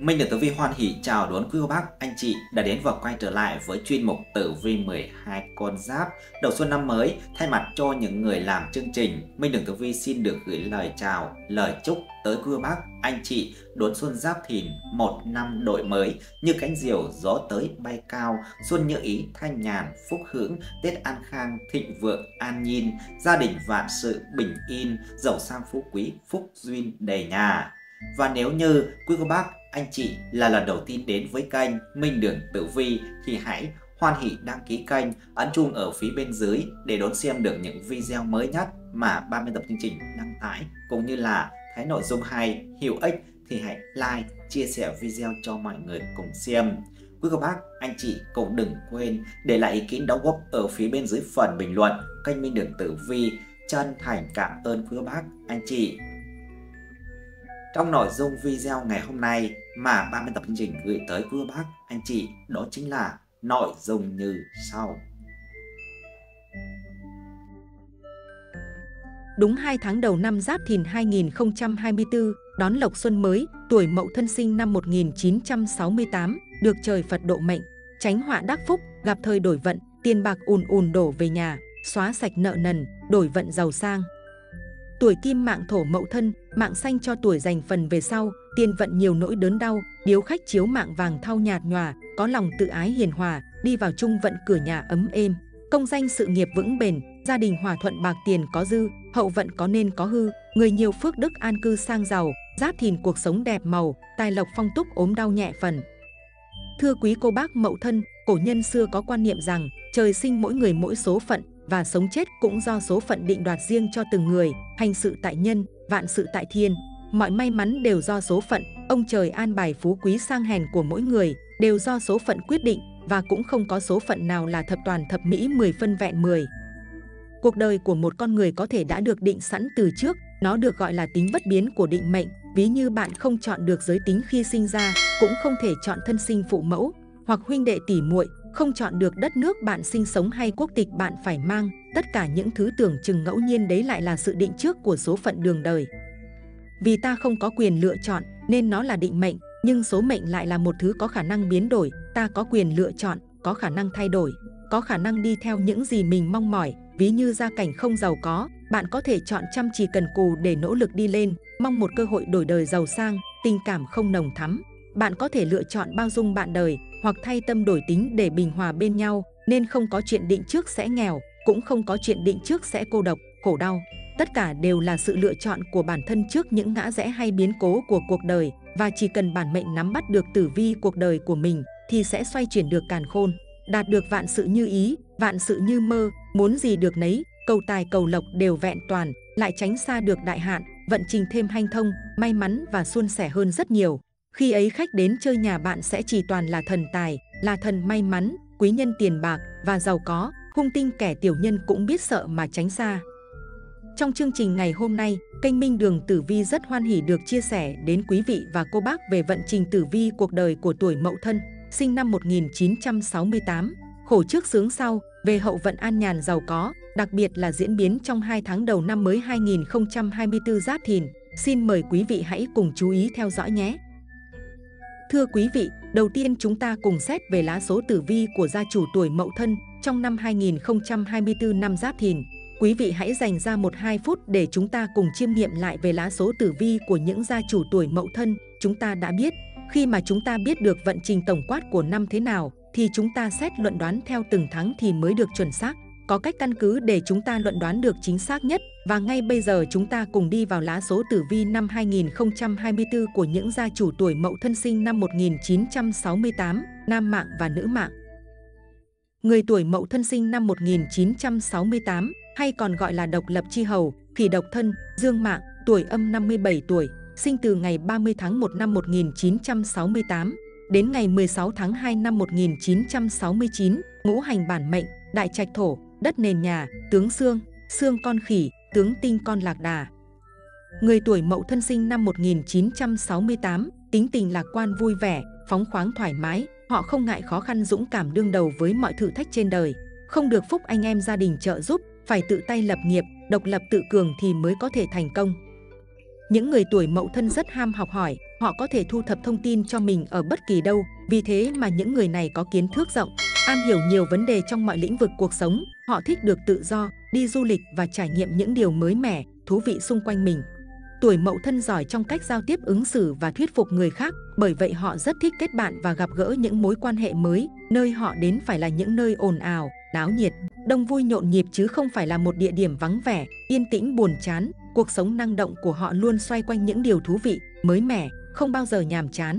Minh được Tử Vi hoan hỉ chào đón quý cô bác, anh chị đã đến và quay trở lại với chuyên mục Tử Vi 12 con giáp đầu xuân năm mới. Thay mặt cho những người làm chương trình, Minh được Tử Vi xin được gửi lời chào, lời chúc tới quý cô bác, anh chị đón xuân Giáp Thìn, một năm đổi mới như cánh diều gió tới bay cao, xuân như ý thanh nhàn, phúc hưởng, Tết an khang, thịnh vượng, an nhiên, gia đình vạn sự bình yên, giàu sang phú quý, phúc duyên đầy nhà. Và nếu như quý cô bác, anh chị là lần đầu tiên đến với kênh Minh Đường Tử Vi thì hãy hoan hỉ đăng ký kênh, ấn chuông ở phía bên dưới để đón xem được những video mới nhất mà ban biên tập chương trình đăng tải, cũng như là thấy nội dung hay, hữu ích thì hãy like, chia sẻ video cho mọi người cùng xem. Quý cô bác, anh chị cũng đừng quên để lại ý kiến đóng góp ở phía bên dưới phần bình luận. Kênh Minh Đường Tử Vi chân thành cảm ơn quý cô bác, anh chị. Trong nội dung video ngày hôm nay mà ban biên tập chương trình gửi tới quý cô bác, anh chị đó chính là nội dung như sau. Đúng 2 tháng đầu năm Giáp Thìn 2024, đón lộc xuân mới, tuổi Mậu Thân sinh năm 1968, được trời Phật độ mệnh, tránh họa đắc phúc, gặp thời đổi vận, tiền bạc ùn ùn đổ về nhà, xóa sạch nợ nần, đổi vận giàu sang. Tuổi Kim mạng Thổ Mậu Thân, mạng xanh cho tuổi dành phần về sau, tiền vận nhiều nỗi đớn đau, điếu khách chiếu mạng vàng thau nhạt nhòa, có lòng tự ái hiền hòa, đi vào chung vận cửa nhà ấm êm, công danh sự nghiệp vững bền, gia đình hòa thuận bạc tiền có dư, hậu vận có nên có hư, người nhiều phước đức an cư sang giàu, Giáp Thìn cuộc sống đẹp màu, tài lộc phong túc ốm đau nhẹ phần. Thưa quý cô bác Mậu Thân, cổ nhân xưa có quan niệm rằng trời sinh mỗi người mỗi số phận và sống chết cũng do số phận định đoạt riêng cho từng người, hành sự tại nhân, vạn sự tại thiên. Mọi may mắn đều do số phận, ông trời an bài phú quý sang hèn của mỗi người đều do số phận quyết định, và cũng không có số phận nào là thập toàn thập mỹ 10 phân vẹn 10. Cuộc đời của một con người có thể đã được định sẵn từ trước, nó được gọi là tính bất biến của định mệnh. Ví như bạn không chọn được giới tính khi sinh ra, cũng không thể chọn thân sinh phụ mẫu hoặc huynh đệ tỷ muội, không chọn được đất nước bạn sinh sống hay quốc tịch bạn phải mang. Tất cả những thứ tưởng chừng ngẫu nhiên đấy lại là sự định trước của số phận đường đời. Vì ta không có quyền lựa chọn nên nó là định mệnh, nhưng số mệnh lại là một thứ có khả năng biến đổi. Ta có quyền lựa chọn, có khả năng thay đổi, có khả năng đi theo những gì mình mong mỏi. Ví như gia cảnh không giàu có, bạn có thể chọn chăm chỉ cần cù để nỗ lực đi lên, mong một cơ hội đổi đời giàu sang. Tình cảm không nồng thắm, bạn có thể lựa chọn bao dung bạn đời hoặc thay tâm đổi tính để bình hòa bên nhau. Nên không có chuyện định trước sẽ nghèo, cũng không có chuyện định trước sẽ cô độc, khổ đau. Tất cả đều là sự lựa chọn của bản thân trước những ngã rẽ hay biến cố của cuộc đời, và chỉ cần bản mệnh nắm bắt được tử vi cuộc đời của mình thì sẽ xoay chuyển được càn khôn, đạt được vạn sự như ý, vạn sự như mơ, muốn gì được nấy, cầu tài cầu lộc đều vẹn toàn, lại tránh xa được đại hạn, vận trình thêm hanh thông, may mắn và suôn sẻ hơn rất nhiều. Khi ấy khách đến chơi nhà bạn sẽ chỉ toàn là thần tài, là thần may mắn, quý nhân tiền bạc và giàu có, hung tinh kẻ tiểu nhân cũng biết sợ mà tránh xa. Trong chương trình ngày hôm nay, kênh Minh Đường Tử Vi rất hoan hỉ được chia sẻ đến quý vị và cô bác về vận trình tử vi cuộc đời của tuổi Mậu Thân, sinh năm 1968, khổ trước sướng sau, về hậu vận an nhàn giàu có, đặc biệt là diễn biến trong 2 tháng đầu năm mới 2024 Giáp Thìn. Xin mời quý vị hãy cùng chú ý theo dõi nhé. Thưa quý vị, đầu tiên chúng ta cùng xét về lá số tử vi của gia chủ tuổi Mậu Thân trong năm 2024 năm Giáp Thìn. Quý vị hãy dành ra 1-2 phút để chúng ta cùng chiêm nghiệm lại về lá số tử vi của những gia chủ tuổi Mậu Thân. Chúng ta đã biết, khi mà chúng ta biết được vận trình tổng quát của năm thế nào, thì chúng ta xét luận đoán theo từng tháng thì mới được chuẩn xác, có cách căn cứ để chúng ta luận đoán được chính xác nhất. Và ngay bây giờ chúng ta cùng đi vào lá số tử vi năm 2024 của những gia chủ tuổi Mậu Thân sinh năm 1968, nam mạng và nữ mạng. Người tuổi Mậu Thân sinh năm 1968, hay còn gọi là độc lập chi hầu, khỉ độc thân, dương mạng, tuổi âm 57 tuổi, sinh từ ngày 30 tháng 1 năm 1968 đến ngày 16 tháng 2 năm 1969, ngũ hành bản mệnh, đại trạch thổ, đất nền nhà, tướng xương, xương con khỉ, tướng tinh con lạc đà. Người tuổi Mậu Thân sinh năm 1968, tính tình lạc quan vui vẻ, phóng khoáng thoải mái, họ không ngại khó khăn dũng cảm đương đầu với mọi thử thách trên đời, không được phúc anh em gia đình trợ giúp, phải tự tay lập nghiệp, độc lập tự cường thì mới có thể thành công. Những người tuổi Mậu Thân rất ham học hỏi, họ có thể thu thập thông tin cho mình ở bất kỳ đâu. Vì thế mà những người này có kiến thức rộng, am hiểu nhiều vấn đề trong mọi lĩnh vực cuộc sống. Họ thích được tự do, đi du lịch và trải nghiệm những điều mới mẻ, thú vị xung quanh mình. Tuổi Mậu Thân giỏi trong cách giao tiếp, ứng xử và thuyết phục người khác, bởi vậy họ rất thích kết bạn và gặp gỡ những mối quan hệ mới. Nơi họ đến phải là những nơi ồn ào, náo nhiệt, đông vui nhộn nhịp chứ không phải là một địa điểm vắng vẻ, yên tĩnh buồn chán. Cuộc sống năng động của họ luôn xoay quanh những điều thú vị, mới mẻ, không bao giờ nhàm chán.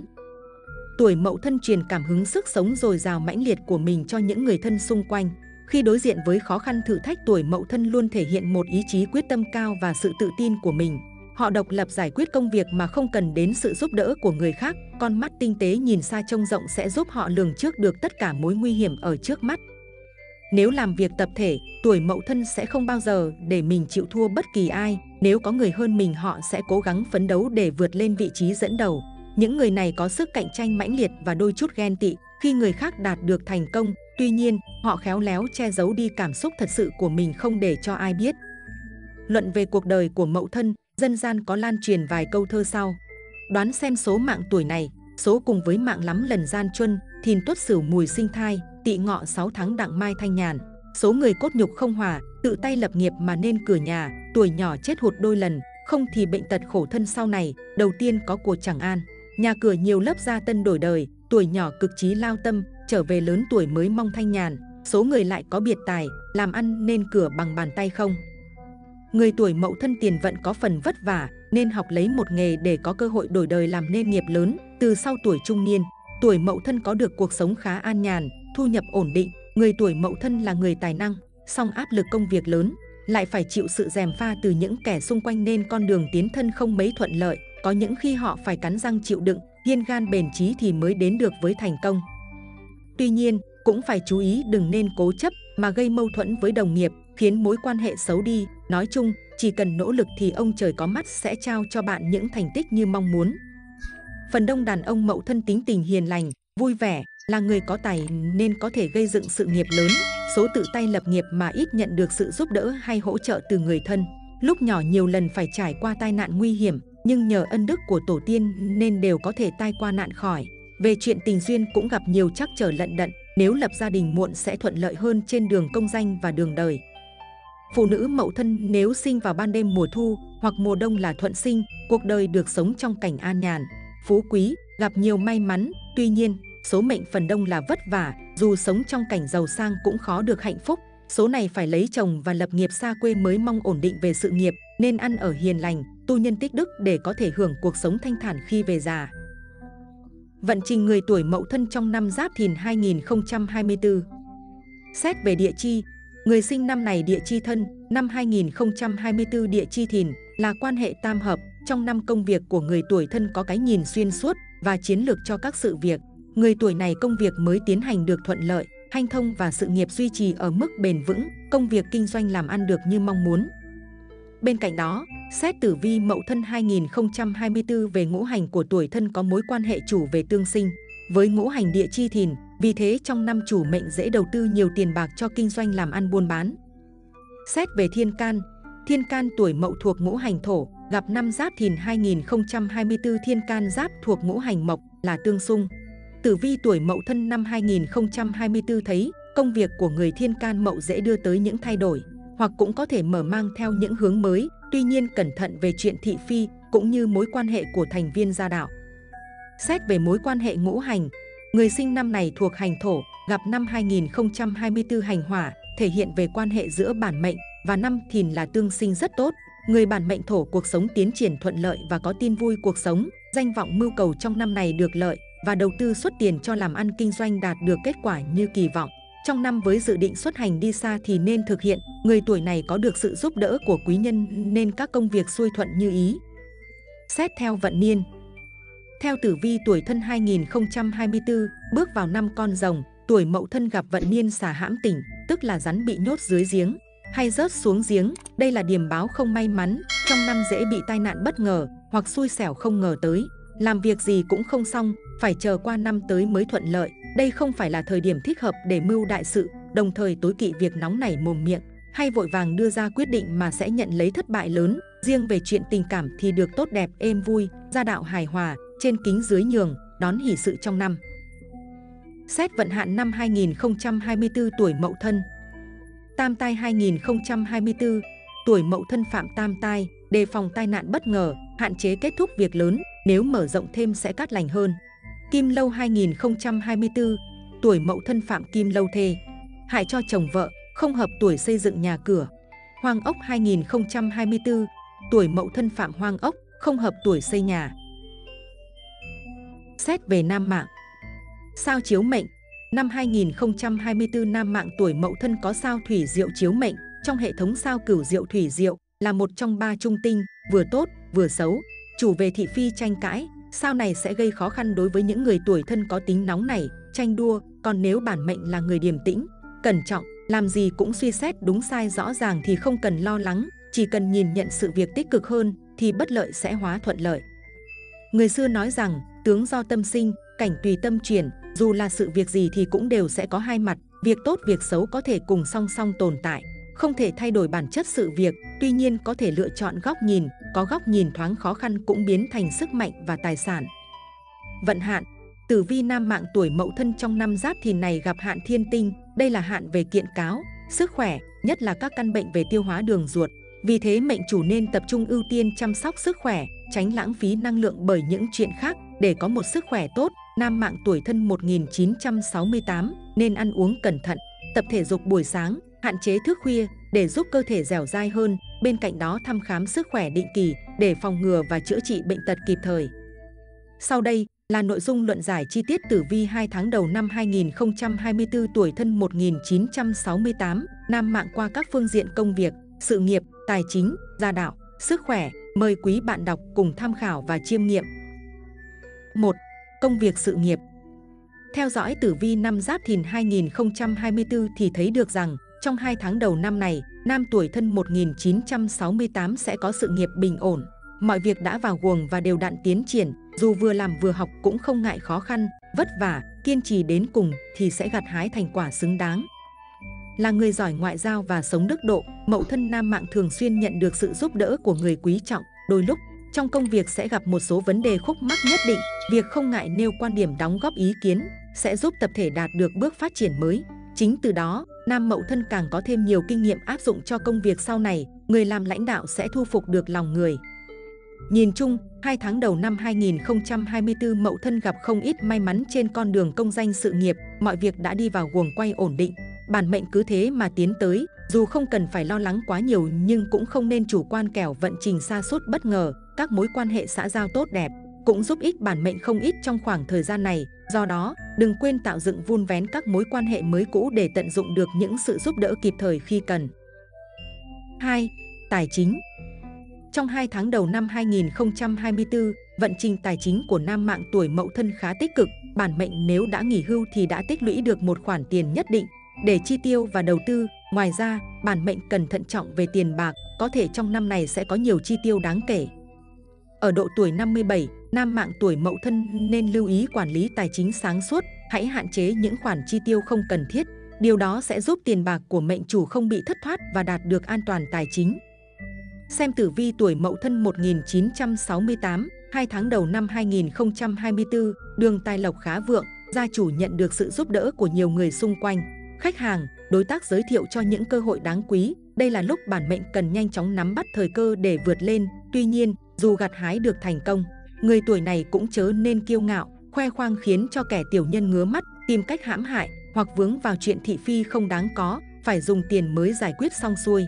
Tuổi Mậu Thân truyền cảm hứng, sức sống dồi dào mãnh liệt của mình cho những người thân xung quanh. Khi đối diện với khó khăn thử thách, tuổi Mậu Thân luôn thể hiện một ý chí quyết tâm cao và sự tự tin của mình. Họ độc lập giải quyết công việc mà không cần đến sự giúp đỡ của người khác. Con mắt tinh tế nhìn xa trông rộng sẽ giúp họ lường trước được tất cả mối nguy hiểm ở trước mắt. Nếu làm việc tập thể, tuổi Mậu Thân sẽ không bao giờ để mình chịu thua bất kỳ ai. Nếu có người hơn mình, họ sẽ cố gắng phấn đấu để vượt lên vị trí dẫn đầu. Những người này có sức cạnh tranh mãnh liệt và đôi chút ghen tị khi người khác đạt được thành công. Tuy nhiên, họ khéo léo che giấu đi cảm xúc thật sự của mình, không để cho ai biết. Luận về cuộc đời của Mậu Thân, dân gian có lan truyền vài câu thơ sau. Đoán xem số mạng tuổi này, số cùng với mạng lắm lần gian truân, Thìn Tuất Sửu mùi sinh thai, Tỵ Ngọ 6 tháng đặng mai thanh nhàn. Số người cốt nhục không hòa, tự tay lập nghiệp mà nên cửa nhà, tuổi nhỏ chết hụt đôi lần, không thì bệnh tật khổ thân sau này, đầu tiên có cuộc chẳng an. Nhà cửa nhiều lớp gia tân đổi đời, tuổi nhỏ cực chí lao tâm, trở về lớn tuổi mới mong thanh nhàn. Số người lại có biệt tài, làm ăn nên cửa bằng bàn tay không. Người tuổi Mậu Thân tiền vận có phần vất vả, nên học lấy một nghề để có cơ hội đổi đời làm nên nghiệp lớn. Từ sau tuổi trung niên, tuổi Mậu Thân có được cuộc sống khá an nhàn, thu nhập ổn định. Người tuổi Mậu Thân là người tài năng, song áp lực công việc lớn, lại phải chịu sự gièm pha từ những kẻ xung quanh nên con đường tiến thân không mấy thuận lợi. Có những khi họ phải cắn răng chịu đựng, kiên gan bền chí thì mới đến được với thành công. Tuy nhiên, cũng phải chú ý đừng nên cố chấp mà gây mâu thuẫn với đồng nghiệp, khiến mối quan hệ xấu đi. Nói chung, chỉ cần nỗ lực thì ông trời có mắt sẽ trao cho bạn những thành tích như mong muốn. Phần đông đàn ông Mậu Thân tính tình hiền lành, vui vẻ, là người có tài nên có thể gây dựng sự nghiệp lớn. Số tự tay lập nghiệp mà ít nhận được sự giúp đỡ hay hỗ trợ từ người thân. Lúc nhỏ nhiều lần phải trải qua tai nạn nguy hiểm, nhưng nhờ ân đức của tổ tiên nên đều có thể tai qua nạn khỏi. Về chuyện tình duyên cũng gặp nhiều trắc trở lận đận, nếu lập gia đình muộn sẽ thuận lợi hơn trên đường công danh và đường đời. Phụ nữ Mậu Thân nếu sinh vào ban đêm mùa thu hoặc mùa đông là thuận sinh, cuộc đời được sống trong cảnh an nhàn, phú quý, gặp nhiều may mắn. Tuy nhiên, số mệnh phần đông là vất vả, dù sống trong cảnh giàu sang cũng khó được hạnh phúc. Số này phải lấy chồng và lập nghiệp xa quê mới mong ổn định về sự nghiệp, nên ăn ở hiền lành, tu nhân tích đức để có thể hưởng cuộc sống thanh thản khi về già. Vận trình người tuổi Mậu Thân trong năm Giáp Thìn 2024. Xét về địa chi, người sinh năm này địa chi Thân, năm 2024 địa chi Thìn là quan hệ tam hợp. Trong năm công việc của người tuổi Thân có cái nhìn xuyên suốt và chiến lược cho các sự việc. Người tuổi này công việc mới tiến hành được thuận lợi, hanh thông và sự nghiệp duy trì ở mức bền vững, công việc kinh doanh làm ăn được như mong muốn. Bên cạnh đó, xét tử vi Mậu Thân 2024 về ngũ hành của tuổi Thân có mối quan hệ chủ về tương sinh với ngũ hành địa chi Thìn, vì thế trong năm chủ mệnh dễ đầu tư nhiều tiền bạc cho kinh doanh làm ăn buôn bán. Xét về thiên can tuổi Mậu thuộc ngũ hành thổ, gặp năm Giáp Thìn 2024 thiên can Giáp thuộc ngũ hành mộc là tương xung. Tử vi tuổi Mậu Thân năm 2024 thấy công việc của người thiên can Mậu dễ đưa tới những thay đổi, hoặc cũng có thể mở mang theo những hướng mới. Tuy nhiên cẩn thận về chuyện thị phi cũng như mối quan hệ của thành viên gia đạo. Xét về mối quan hệ ngũ hành, người sinh năm này thuộc hành thổ, gặp năm 2024 hành hỏa, thể hiện về quan hệ giữa bản mệnh và năm Thìn là tương sinh rất tốt. Người bản mệnh thổ cuộc sống tiến triển thuận lợi và có tin vui cuộc sống, danh vọng mưu cầu trong năm này được lợi và đầu tư xuất tiền cho làm ăn kinh doanh đạt được kết quả như kỳ vọng. Trong năm với dự định xuất hành đi xa thì nên thực hiện, người tuổi này có được sự giúp đỡ của quý nhân nên các công việc xuôi thuận như ý. Xét theo vận niên. Theo tử vi tuổi Thân 2024, bước vào năm Con Rồng, tuổi Mậu Thân gặp vận niên xà hãm tỉnh, tức là rắn bị nhốt dưới giếng hay rớt xuống giếng. Đây là điềm báo không may mắn, trong năm dễ bị tai nạn bất ngờ hoặc xui xẻo không ngờ tới. Làm việc gì cũng không xong, phải chờ qua năm tới mới thuận lợi. Đây không phải là thời điểm thích hợp để mưu đại sự, đồng thời tối kỵ việc nóng nảy mồm miệng hay vội vàng đưa ra quyết định mà sẽ nhận lấy thất bại lớn. Riêng về chuyện tình cảm thì được tốt đẹp êm vui, gia đạo hài hòa, trên kính dưới nhường, đón hỷ sự trong năm. Xét vận hạn năm 2024 tuổi Mậu Thân. Tam tai 2024, tuổi Mậu Thân phạm tam tai, đề phòng tai nạn bất ngờ, hạn chế kết thúc việc lớn, nếu mở rộng thêm sẽ cát lành hơn. Kim Lâu 2024, tuổi Mậu Thân phạm Kim Lâu thê, hại cho chồng vợ, không hợp tuổi xây dựng nhà cửa. Hoang Ốc 2024, tuổi Mậu Thân phạm Hoang Ốc, không hợp tuổi xây nhà. Xét về nam mạng. Sao chiếu mệnh. Năm 2024 nam mạng tuổi Mậu Thân có sao Thủy Diệu chiếu mệnh, trong hệ thống sao Cửu Diệu Thủy Diệu là một trong 3 trung tinh, vừa tốt vừa xấu, chủ về thị phi tranh cãi. Sao này sẽ gây khó khăn đối với những người tuổi Thân có tính nóng nảy, tranh đua, còn nếu bản mệnh là người điềm tĩnh, cẩn trọng, làm gì cũng suy xét đúng sai rõ ràng thì không cần lo lắng, chỉ cần nhìn nhận sự việc tích cực hơn thì bất lợi sẽ hóa thuận lợi. Người xưa nói rằng, tướng do tâm sinh, cảnh tùy tâm chuyển, dù là sự việc gì thì cũng đều sẽ có hai mặt, việc tốt việc xấu có thể cùng song song tồn tại, không thể thay đổi bản chất sự việc, tuy nhiên có thể lựa chọn góc nhìn, có góc nhìn thoáng khó khăn cũng biến thành sức mạnh và tài sản. Vận hạn. Tử vi nam mạng tuổi Mậu Thân trong năm Giáp Thìn này gặp hạn thiên tinh, đây là hạn về kiện cáo, sức khỏe, nhất là các căn bệnh về tiêu hóa đường ruột. Vì thế mệnh chủ nên tập trung ưu tiên chăm sóc sức khỏe, tránh lãng phí năng lượng bởi những chuyện khác để có một sức khỏe tốt. Nam mạng tuổi Thân 1968 nên ăn uống cẩn thận, tập thể dục buổi sáng, hạn chế thức khuya để giúp cơ thể dẻo dai hơn. Bên cạnh đó thăm khám sức khỏe định kỳ để phòng ngừa và chữa trị bệnh tật kịp thời. Sau đây là nội dung luận giải chi tiết tử vi 2 tháng đầu năm 2024 tuổi Thân 1968 nam mạng qua các phương diện công việc, sự nghiệp, tài chính, gia đạo, sức khỏe. Mời quý bạn đọc cùng tham khảo và chiêm nghiệm. 1. Công việc sự nghiệp. Theo dõi tử vi năm Giáp Thìn 2024 thì thấy được rằng trong 2 tháng đầu năm này, nam tuổi Thân 1968 sẽ có sự nghiệp bình ổn. Mọi việc đã vào guồng và đều đặn tiến triển, dù vừa làm vừa học cũng không ngại khó khăn, vất vả, kiên trì đến cùng thì sẽ gặt hái thành quả xứng đáng. Là người giỏi ngoại giao và sống đức độ, Mậu Thân nam mạng thường xuyên nhận được sự giúp đỡ của người quý trọng. Đôi lúc, trong công việc sẽ gặp một số vấn đề khúc mắc nhất định, việc không ngại nêu quan điểm đóng góp ý kiến sẽ giúp tập thể đạt được bước phát triển mới. Chính từ đó, nam Mậu Thân càng có thêm nhiều kinh nghiệm áp dụng cho công việc sau này, người làm lãnh đạo sẽ thu phục được lòng người. Nhìn chung, 2 tháng đầu năm 2024 Mậu Thân gặp không ít may mắn trên con đường công danh sự nghiệp, mọi việc đã đi vào guồng quay ổn định. Bản mệnh cứ thế mà tiến tới, dù không cần phải lo lắng quá nhiều nhưng cũng không nên chủ quan kẻo vận trình sa sút bất ngờ. Các mối quan hệ xã giao tốt đẹp cũng giúp ích bản mệnh không ít trong khoảng thời gian này. Do đó, đừng quên tạo dựng vun vén các mối quan hệ mới cũ để tận dụng được những sự giúp đỡ kịp thời khi cần. 2. Tài chính. Trong 2 tháng đầu năm 2024, vận trình tài chính của nam mạng tuổi Mậu Thân khá tích cực. Bản mệnh nếu đã nghỉ hưu thì đã tích lũy được một khoản tiền nhất định để chi tiêu và đầu tư. Ngoài ra, bản mệnh cần thận trọng về tiền bạc, có thể trong năm này sẽ có nhiều chi tiêu đáng kể. Ở độ tuổi 57, nam mạng tuổi Mậu Thân nên lưu ý quản lý tài chính sáng suốt, hãy hạn chế những khoản chi tiêu không cần thiết. Điều đó sẽ giúp tiền bạc của mệnh chủ không bị thất thoát và đạt được an toàn tài chính. Xem tử vi tuổi Mậu Thân 1968, 2 tháng đầu năm 2024, đường tài lộc khá vượng, gia chủ nhận được sự giúp đỡ của nhiều người xung quanh. Khách hàng, đối tác giới thiệu cho những cơ hội đáng quý. Đây là lúc bản mệnh cần nhanh chóng nắm bắt thời cơ để vượt lên. Tuy nhiên, dù gặt hái được thành công, người tuổi này cũng chớ nên kiêu ngạo, khoe khoang khiến cho kẻ tiểu nhân ngứa mắt, tìm cách hãm hại hoặc vướng vào chuyện thị phi không đáng có, phải dùng tiền mới giải quyết xong xuôi.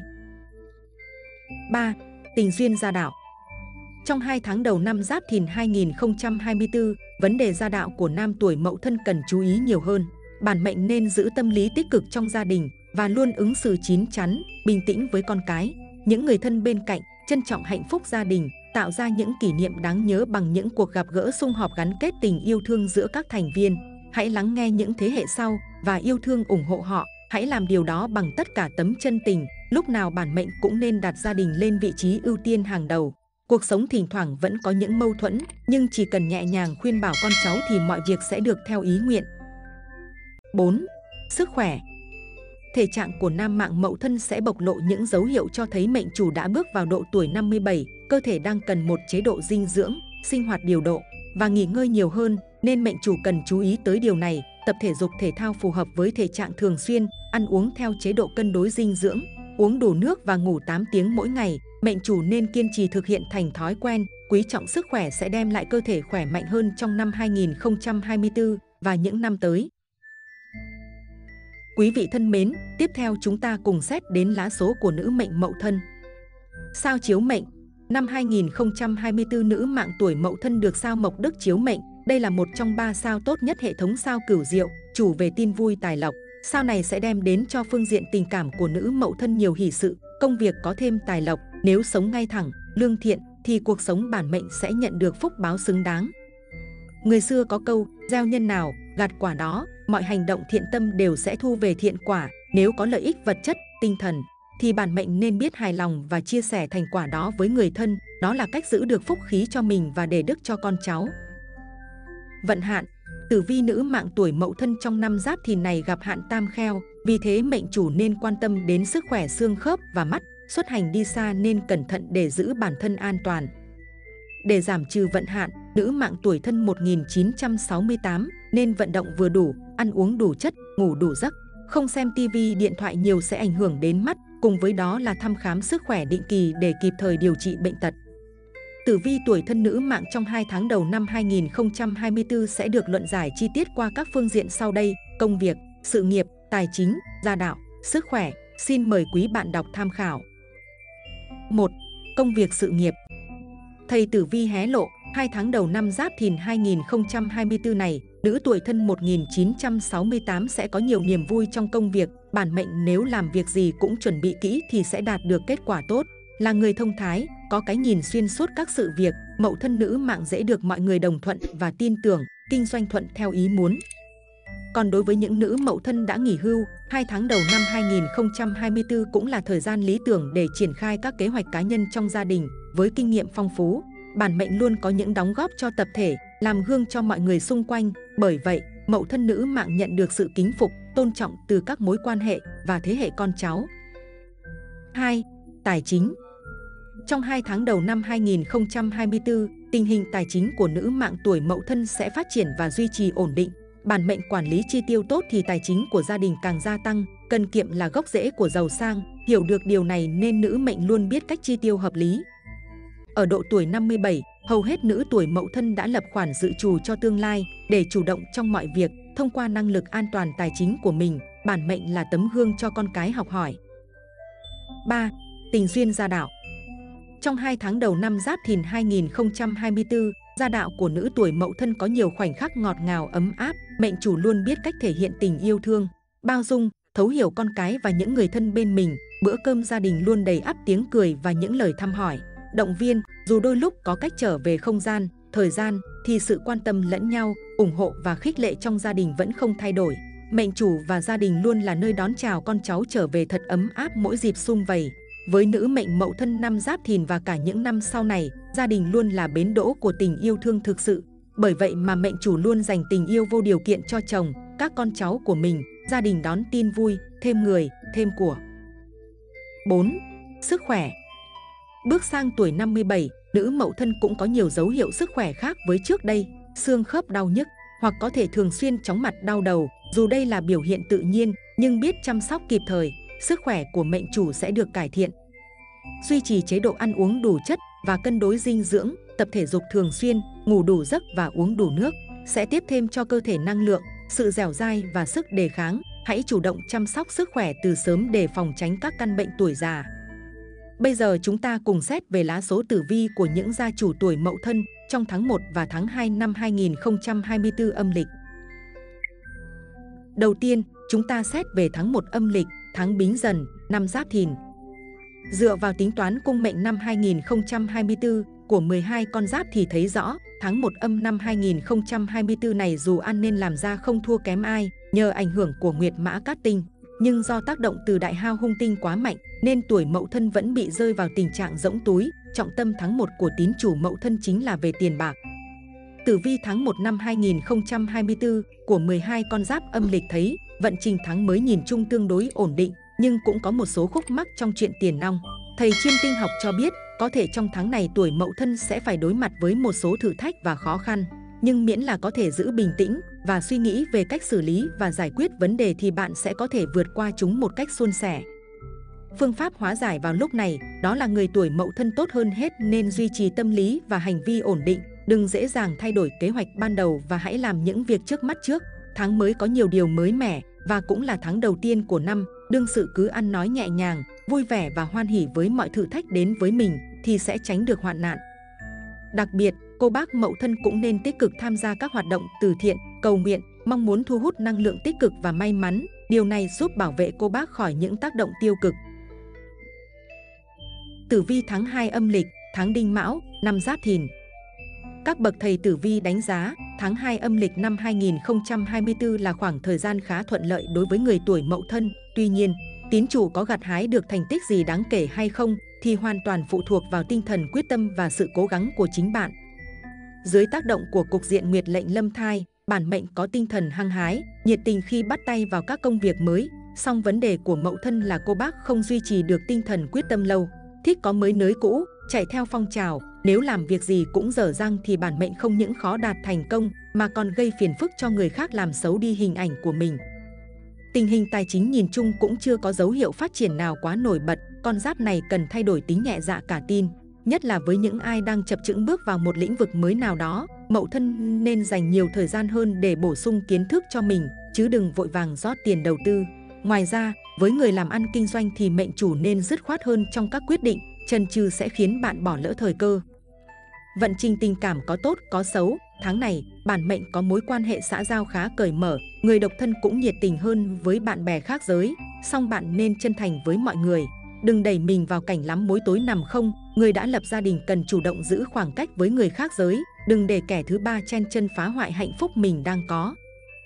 3. Tình duyên gia đạo. Trong 2 tháng đầu năm Giáp Thìn 2024, vấn đề gia đạo của nam tuổi Mậu Thân cần chú ý nhiều hơn. Bản mệnh nên giữ tâm lý tích cực trong gia đình và luôn ứng xử chín chắn, bình tĩnh với con cái, những người thân bên cạnh, trân trọng hạnh phúc gia đình, tạo ra những kỷ niệm đáng nhớ bằng những cuộc gặp gỡ sum họp gắn kết tình yêu thương giữa các thành viên. Hãy lắng nghe những thế hệ sau và yêu thương ủng hộ họ. Hãy làm điều đó bằng tất cả tấm chân tình. Lúc nào bản mệnh cũng nên đặt gia đình lên vị trí ưu tiên hàng đầu. Cuộc sống thỉnh thoảng vẫn có những mâu thuẫn, nhưng chỉ cần nhẹ nhàng khuyên bảo con cháu thì mọi việc sẽ được theo ý nguyện. 4. Sức khỏe. thể trạng của nam mạng Mậu Thân sẽ bộc lộ những dấu hiệu cho thấy mệnh chủ đã bước vào độ tuổi 57, cơ thể đang cần một chế độ dinh dưỡng, sinh hoạt điều độ và nghỉ ngơi nhiều hơn, nên mệnh chủ cần chú ý tới điều này, tập thể dục thể thao phù hợp với thể trạng thường xuyên, ăn uống theo chế độ cân đối dinh dưỡng, uống đủ nước và ngủ 8 tiếng mỗi ngày. Mệnh chủ nên kiên trì thực hiện thành thói quen, quý trọng sức khỏe sẽ đem lại cơ thể khỏe mạnh hơn trong năm 2024 và những năm tới. Quý vị thân mến, tiếp theo chúng ta cùng xét đến lá số của nữ mệnh Mậu Thân. Sao chiếu mệnh. Năm 2024 nữ mạng tuổi Mậu Thân được sao Mộc Đức chiếu mệnh. Đây là một trong 3 sao tốt nhất hệ thống sao Cửu Diệu, chủ về tin vui tài lộc. Sao này sẽ đem đến cho phương diện tình cảm của nữ Mậu Thân nhiều hỷ sự, công việc có thêm tài lộc. Nếu sống ngay thẳng, lương thiện thì cuộc sống bản mệnh sẽ nhận được phúc báo xứng đáng. Người xưa có câu, gieo nhân nào, gặt quả đó, mọi hành động thiện tâm đều sẽ thu về thiện quả. Nếu có lợi ích vật chất, tinh thần, thì bản mệnh nên biết hài lòng và chia sẻ thành quả đó với người thân. Đó là cách giữ được phúc khí cho mình và để đức cho con cháu. Vận hạn. Tử vi nữ mạng tuổi Mậu Thân trong năm Giáp Thìn này gặp hạn tam kheo, vì thế mệnh chủ nên quan tâm đến sức khỏe xương khớp và mắt. Xuất hành đi xa nên cẩn thận để giữ bản thân an toàn. Để giảm trừ vận hạn, nữ mạng tuổi Thân 1968 nên vận động vừa đủ, ăn uống đủ chất, ngủ đủ giấc. Không xem tivi, điện thoại nhiều sẽ ảnh hưởng đến mắt, cùng với đó là thăm khám sức khỏe định kỳ để kịp thời điều trị bệnh tật. Tử vi tuổi Thân nữ mạng trong 2 tháng đầu năm 2024 sẽ được luận giải chi tiết qua các phương diện sau đây: công việc, sự nghiệp, tài chính, gia đạo, sức khỏe. Xin mời quý bạn đọc tham khảo. 1. Công việc sự nghiệp. Thầy tử vi hé lộ, 2 tháng đầu năm Giáp Thìn 2024 này, nữ tuổi Thân 1968 sẽ có nhiều niềm vui trong công việc. Bản mệnh nếu làm việc gì cũng chuẩn bị kỹ thì sẽ đạt được kết quả tốt. Là người thông thái, có cái nhìn xuyên suốt các sự việc, Mậu Thân nữ mạng dễ được mọi người đồng thuận và tin tưởng, kinh doanh thuận theo ý muốn. Còn đối với những nữ Mậu Thân đã nghỉ hưu, 2 tháng đầu năm 2024 cũng là thời gian lý tưởng để triển khai các kế hoạch cá nhân trong gia đình. Với kinh nghiệm phong phú, bản mệnh luôn có những đóng góp cho tập thể, làm gương cho mọi người xung quanh. Bởi vậy, Mậu Thân nữ mạng nhận được sự kính phục, tôn trọng từ các mối quan hệ và thế hệ con cháu. 2. Tài chính. Trong 2 tháng đầu năm 2024, tình hình tài chính của nữ mạng tuổi Mậu Thân sẽ phát triển và duy trì ổn định. Bản mệnh quản lý chi tiêu tốt thì tài chính của gia đình càng gia tăng. Cần kiệm là gốc rễ của giàu sang. Hiểu được điều này nên nữ mệnh luôn biết cách chi tiêu hợp lý. Ở độ tuổi 57, hầu hết nữ tuổi Mậu Thân đã lập khoản dự trù cho tương lai để chủ động trong mọi việc. Thông qua năng lực an toàn tài chính của mình, bản mệnh là tấm gương cho con cái học hỏi. 3. Tình duyên gia đạo. Trong 2 tháng đầu năm Giáp Thìn 2024, gia đạo của nữ tuổi Mậu Thân có nhiều khoảnh khắc ngọt ngào ấm áp. Mệnh chủ luôn biết cách thể hiện tình yêu thương, bao dung, thấu hiểu con cái và những người thân bên mình. Bữa cơm gia đình luôn đầy ắp tiếng cười và những lời thăm hỏi, động viên. Dù đôi lúc có cách trở về không gian, thời gian, thì sự quan tâm lẫn nhau, ủng hộ và khích lệ trong gia đình vẫn không thay đổi. Mệnh chủ và gia đình luôn là nơi đón chào con cháu trở về thật ấm áp mỗi dịp sum vầy. Với nữ mệnh Mậu Thân năm Giáp Thìn và cả những năm sau này, gia đình luôn là bến đỗ của tình yêu thương thực sự. Bởi vậy mà mệnh chủ luôn dành tình yêu vô điều kiện cho chồng, các con cháu của mình. Gia đình đón tin vui, thêm người, thêm của. 4. Sức khỏe. Bước sang tuổi 57, nữ Mậu Thân cũng có nhiều dấu hiệu sức khỏe khác với trước đây. Xương khớp đau nhức, hoặc có thể thường xuyên chóng mặt đau đầu. Dù đây là biểu hiện tự nhiên, nhưng biết chăm sóc kịp thời, sức khỏe của mệnh chủ sẽ được cải thiện. Duy trì chế độ ăn uống đủ chất và cân đối dinh dưỡng, tập thể dục thường xuyên, ngủ đủ giấc và uống đủ nước sẽ tiếp thêm cho cơ thể năng lượng, sự dẻo dai và sức đề kháng. Hãy chủ động chăm sóc sức khỏe từ sớm để phòng tránh các căn bệnh tuổi già. Bây giờ chúng ta cùng xét về lá số tử vi của những gia chủ tuổi Mậu Thân trong tháng 1 và tháng 2 năm 2024 âm lịch. Đầu tiên, chúng ta xét về tháng 1 âm lịch, tháng Bính Dần, năm Giáp Thìn. Dựa vào tính toán cung mệnh năm 2024 của 12 con giáp thì thấy rõ, tháng 1 âm năm 2024 này dù ăn nên làm ra không thua kém ai, nhờ ảnh hưởng của Nguyệt Mã Cát Tinh. Nhưng do tác động từ đại hao hung tinh quá mạnh, nên tuổi Mậu Thân vẫn bị rơi vào tình trạng rỗng túi. Trọng tâm tháng 1 của tín chủ Mậu Thân chính là về tiền bạc. Tử vi tháng 1 năm 2024 của 12 con giáp âm lịch thấy, vận trình tháng mới nhìn chung tương đối ổn định, nhưng cũng có một số khúc mắc trong chuyện tiền nong. Thầy chiêm tinh học cho biết, có thể trong tháng này tuổi Mậu Thân sẽ phải đối mặt với một số thử thách và khó khăn. Nhưng miễn là có thể giữ bình tĩnh và suy nghĩ về cách xử lý và giải quyết vấn đề thì bạn sẽ có thể vượt qua chúng một cách suôn sẻ. Phương pháp hóa giải vào lúc này, đó là người tuổi Mậu Thân tốt hơn hết nên duy trì tâm lý và hành vi ổn định, đừng dễ dàng thay đổi kế hoạch ban đầu và hãy làm những việc trước mắt trước. Tháng mới có nhiều điều mới mẻ và cũng là tháng đầu tiên của năm, đương sự cứ ăn nói nhẹ nhàng, vui vẻ và hoan hỉ với mọi thử thách đến với mình thì sẽ tránh được hoạn nạn. Đặc biệt, cô bác Mậu Thân cũng nên tích cực tham gia các hoạt động từ thiện, cầu nguyện, mong muốn thu hút năng lượng tích cực và may mắn. Điều này giúp bảo vệ cô bác khỏi những tác động tiêu cực. Tử vi tháng 2 âm lịch, tháng Đinh Mão, năm Giáp Thìn. Các bậc thầy tử vi đánh giá, tháng 2 âm lịch năm 2024 là khoảng thời gian khá thuận lợi đối với người tuổi Mậu Thân. Tuy nhiên, tín chủ có gặt hái được thành tích gì đáng kể hay không thì hoàn toàn phụ thuộc vào tinh thần quyết tâm và sự cố gắng của chính bạn. Dưới tác động của cục diện nguyệt lệnh lâm thai, bản mệnh có tinh thần hăng hái, nhiệt tình khi bắt tay vào các công việc mới. Song vấn đề của Mậu Thân là cô bác không duy trì được tinh thần quyết tâm lâu, thích có mới nới cũ, chạy theo phong trào. Nếu làm việc gì cũng dở dang thì bản mệnh không những khó đạt thành công mà còn gây phiền phức cho người khác, làm xấu đi hình ảnh của mình. Tình hình tài chính nhìn chung cũng chưa có dấu hiệu phát triển nào quá nổi bật, con giáp này cần thay đổi tính nhẹ dạ cả tin. Nhất là với những ai đang chập chững bước vào một lĩnh vực mới nào đó, Mậu Thân nên dành nhiều thời gian hơn để bổ sung kiến thức cho mình, chứ đừng vội vàng rót tiền đầu tư. Ngoài ra, với người làm ăn kinh doanh thì mệnh chủ nên dứt khoát hơn trong các quyết định, chần chừ sẽ khiến bạn bỏ lỡ thời cơ. Vận trình tình cảm có tốt có xấu, tháng này bản mệnh có mối quan hệ xã giao khá cởi mở, người độc thân cũng nhiệt tình hơn với bạn bè khác giới, song bạn nên chân thành với mọi người, đừng đẩy mình vào cảnh lắm mối tối nằm không. Người đã lập gia đình cần chủ động giữ khoảng cách với người khác giới, đừng để kẻ thứ ba chen chân phá hoại hạnh phúc mình đang có.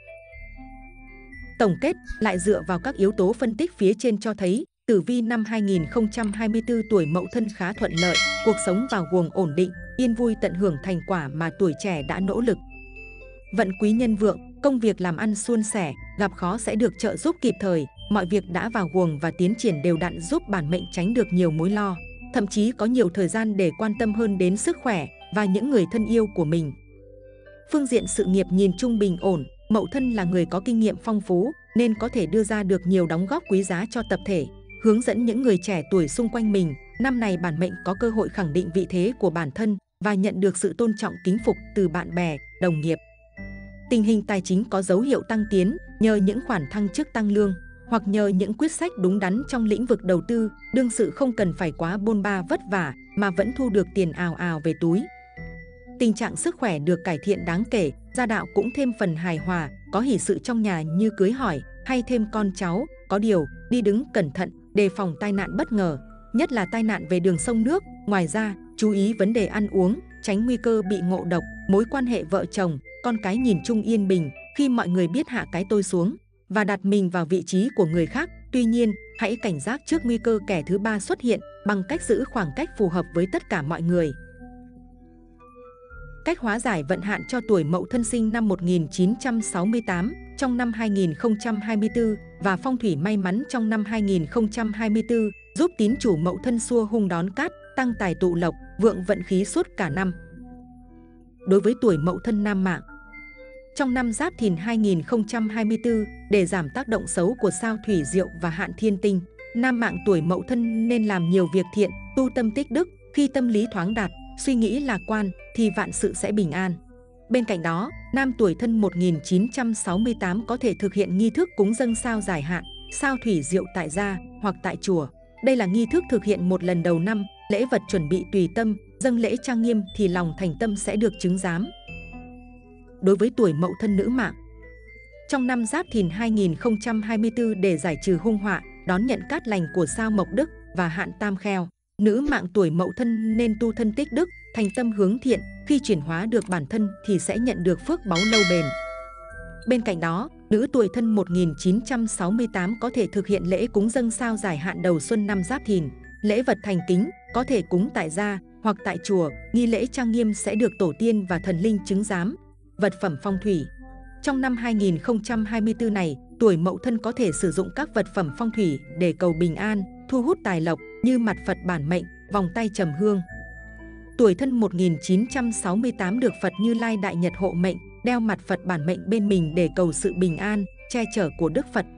Tổng kết lại dựa vào các yếu tố phân tích phía trên cho thấy, tử vi năm 2024 tuổi Mậu Thân khá thuận lợi, cuộc sống vào guồng ổn định, yên vui tận hưởng thành quả mà tuổi trẻ đã nỗ lực. Vận quý nhân vượng, công việc làm ăn suôn sẻ, gặp khó sẽ được trợ giúp kịp thời, mọi việc đã vào guồng và tiến triển đều đặn giúp bản mệnh tránh được nhiều mối lo, thậm chí có nhiều thời gian để quan tâm hơn đến sức khỏe và những người thân yêu của mình. Phương diện sự nghiệp nhìn chung bình ổn, Mậu Thân là người có kinh nghiệm phong phú nên có thể đưa ra được nhiều đóng góp quý giá cho tập thể, hướng dẫn những người trẻ tuổi xung quanh mình. Năm này bản mệnh có cơ hội khẳng định vị thế của bản thân và nhận được sự tôn trọng kính phục từ bạn bè, đồng nghiệp. Tình hình tài chính có dấu hiệu tăng tiến nhờ những khoản thăng chức tăng lương hoặc nhờ những quyết sách đúng đắn trong lĩnh vực đầu tư, đương sự không cần phải quá bôn ba vất vả mà vẫn thu được tiền ào ào về túi. Tình trạng sức khỏe được cải thiện đáng kể, gia đạo cũng thêm phần hài hòa, có hỷ sự trong nhà như cưới hỏi hay thêm con cháu, có điều đi đứng cẩn thận, đề phòng tai nạn bất ngờ, nhất là tai nạn về đường sông nước. Ngoài ra, chú ý vấn đề ăn uống, tránh nguy cơ bị ngộ độc. Mối quan hệ vợ chồng, con cái nhìn chung yên bình khi mọi người biết hạ cái tôi xuống và đặt mình vào vị trí của người khác. Tuy nhiên, hãy cảnh giác trước nguy cơ kẻ thứ ba xuất hiện bằng cách giữ khoảng cách phù hợp với tất cả mọi người. Cách hóa giải vận hạn cho tuổi Mậu Thân sinh năm 1968 trong năm 2024 và phong thủy may mắn trong năm 2024 giúp tín chủ Mậu Thân xua hung đón cát, tăng tài tụ lộc, vượng vận khí suốt cả năm. Đối với tuổi Mậu Thân nam mạng, trong năm Giáp Thìn 2024, để giảm tác động xấu của sao Thủy Diệu và hạn Thiên Tinh, nam mạng tuổi Mậu Thân nên làm nhiều việc thiện, tu tâm tích đức. Khi tâm lý thoáng đạt, suy nghĩ lạc quan thì vạn sự sẽ bình an. Bên cạnh đó, nam tuổi Thân 1968 có thể thực hiện nghi thức cúng dâng sao giải hạn, sao Thủy Diệu tại gia hoặc tại chùa. Đây là nghi thức thực hiện một lần đầu năm, lễ vật chuẩn bị tùy tâm, dâng lễ trang nghiêm thì lòng thành tâm sẽ được chứng giám. Đối với tuổi Mậu Thân nữ mạng, trong năm Giáp Thìn 2024 để giải trừ hung họa, đón nhận cát lành của sao Mộc Đức và hạn Tam Kheo, nữ mạng tuổi Mậu Thân nên tu thân tích đức, thành tâm hướng thiện. Khi chuyển hóa được bản thân thì sẽ nhận được phước báu lâu bền. Bên cạnh đó, nữ tuổi Thân 1968 có thể thực hiện lễ cúng dâng sao giải hạn đầu xuân năm Giáp Thìn. Lễ vật thành kính có thể cúng tại gia hoặc tại chùa, nghi lễ trang nghiêm sẽ được tổ tiên và thần linh chứng giám. Vật phẩm phong thủy. Trong năm 2024 này, tuổi Mậu Thân có thể sử dụng các vật phẩm phong thủy để cầu bình an, thu hút tài lộc như mặt Phật bản mệnh, vòng tay trầm hương. Tuổi Thân 1968 được Phật Như Lai Đại Nhật hộ mệnh, đeo mặt Phật bản mệnh bên mình để cầu sự bình an, che chở của Đức Phật.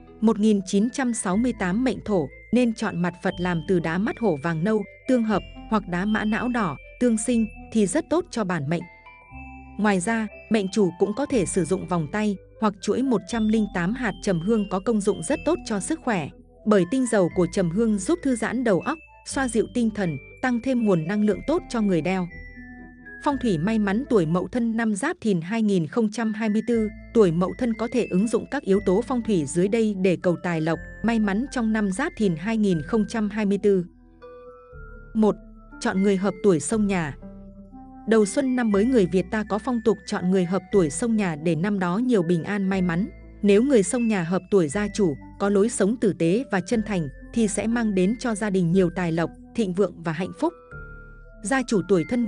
1968 mệnh Thổ nên chọn mặt Phật làm từ đá mắt hổ vàng nâu, tương hợp, hoặc đá mã não đỏ, tương sinh thì rất tốt cho bản mệnh. Ngoài ra, mệnh chủ cũng có thể sử dụng vòng tay hoặc chuỗi 108 hạt trầm hương có công dụng rất tốt cho sức khỏe. Bởi tinh dầu của trầm hương giúp thư giãn đầu óc, xoa dịu tinh thần, tăng thêm nguồn năng lượng tốt cho người đeo. Phong thủy may mắn tuổi Mậu Thân năm Giáp Thìn 2024, tuổi Mậu Thân có thể ứng dụng các yếu tố phong thủy dưới đây để cầu tài lộc, may mắn trong năm Giáp Thìn 2024. 1. Chọn người hợp tuổi xông nhà. Đầu xuân năm mới, người Việt ta có phong tục chọn người hợp tuổi xông nhà để năm đó nhiều bình an may mắn. Nếu người xông nhà hợp tuổi gia chủ, có lối sống tử tế và chân thành thì sẽ mang đến cho gia đình nhiều tài lộc, thịnh vượng và hạnh phúc. Gia chủ tuổi Thân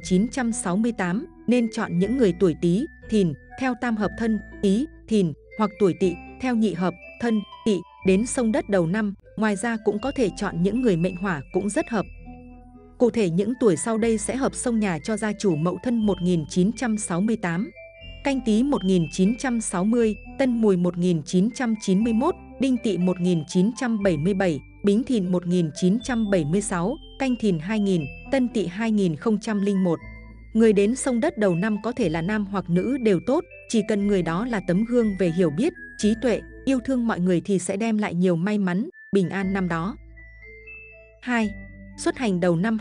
1968 nên chọn những người tuổi Tý, Thìn theo tam hợp Thân, Tý, Thìn, hoặc tuổi Tỵ theo nhị hợp Thân, Tỵ đến xông đất đầu năm. Ngoài ra cũng có thể chọn những người mệnh Hỏa cũng rất hợp. Cụ thể những tuổi sau đây sẽ hợp xông nhà cho gia chủ Mậu Thân 1968: Canh Tý 1960, Tân Mùi 1991, Đinh Tỵ 1977, Bính Thìn 1976, Canh Thìn 2000, Tân Tỵ 2001. Người đến xông đất đầu năm có thể là nam hoặc nữ đều tốt, chỉ cần người đó là tấm gương về hiểu biết, trí tuệ, yêu thương mọi người thì sẽ đem lại nhiều may mắn, bình an năm đó. 2. Xuất hành đầu năm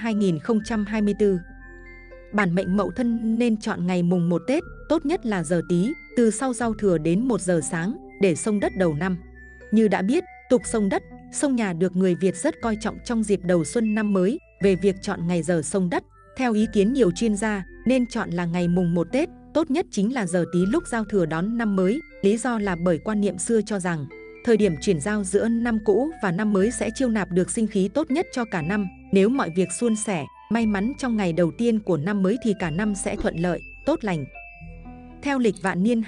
2024. Bản mệnh Mậu Thân nên chọn ngày mùng 1 Tết, tốt nhất là giờ Tý, từ sau giao thừa đến 1 giờ sáng để xông đất đầu năm. Như đã biết, tục xông đất, xông nhà được người Việt rất coi trọng trong dịp đầu xuân năm mới. Về việc chọn ngày giờ xông đất, theo ý kiến nhiều chuyên gia, nên chọn là ngày mùng 1 Tết, tốt nhất chính là giờ Tý lúc giao thừa đón năm mới. Lý do là bởi quan niệm xưa cho rằng, thời điểm chuyển giao giữa năm cũ và năm mới sẽ chiêu nạp được sinh khí tốt nhất cho cả năm. Nếu mọi việc suôn sẻ, may mắn trong ngày đầu tiên của năm mới thì cả năm sẽ thuận lợi, tốt lành. Theo lịch vạn niên